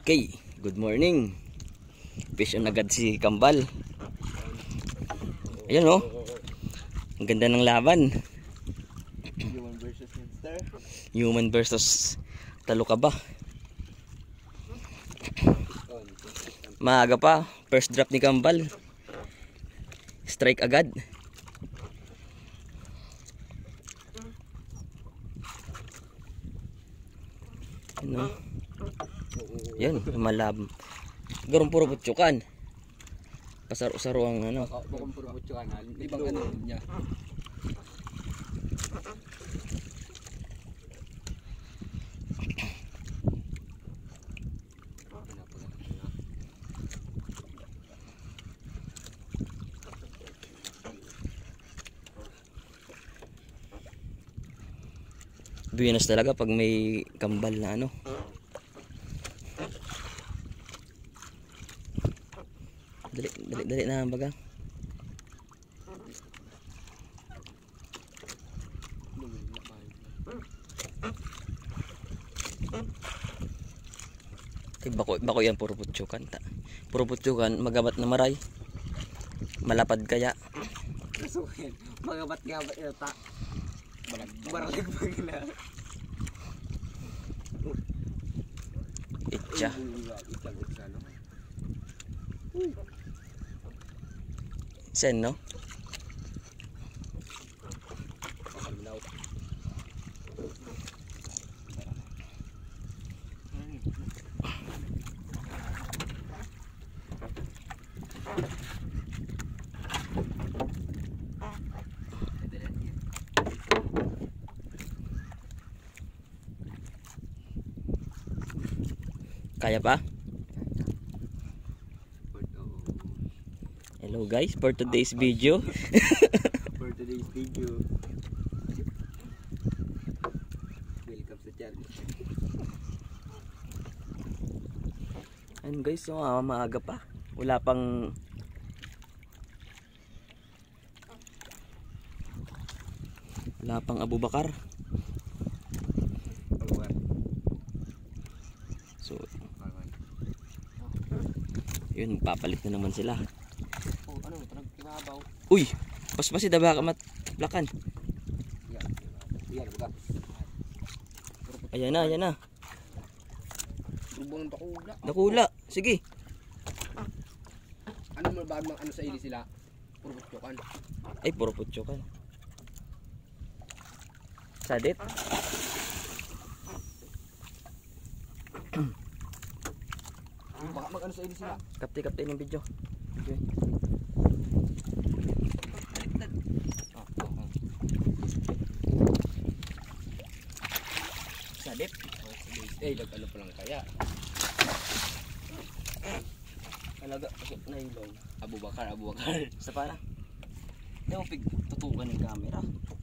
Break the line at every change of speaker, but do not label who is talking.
Okay, good morning. Fish on agad si Kambal. Ayan oh. Ang ganda ng laban.
Human versus monster.
Human versus Talukaba. Maaga pa, first drop ni Kambal. Strike agad. Ano? Yan, malab. Garong puro butsukan. Pasaro-saro ang ano.
Bukong puro butsukan. Ibang ano niya.
Buenas talaga pag may kambal na ano. Dali na baga. Bako yan puro putsukan. Puro putsukan, magabat na maray. Malapad kaya.
Kasukin. Magabat-gabat yata. Baralig pa gila.
Itcha. Sen no? Kaya pa? Hello guys, for today's video.
For today's video. Welcome sa channel.
Ayun guys, so, maaga pa. Wala pang Abu Bakar. So yun, papalit na naman sila.
Oh, ano, nagkibabaw.
Uy, paspasi daba ka matlakan.
Yan, buka.
Ayan na.
Rubong bakula.
Nakula, sige.
Ano mo ba ano sa ili sila? Puro butsukan.
Ay, puro putsukan. Sadit.
Baka mag-ano sa ili sila.
Kapti ng video. Okay. Sadit.
Nag-ano pa lang kaya.
Alaga, nailong.
Abu Bakar.
Sa para. Hindi mo tutukan ng camera.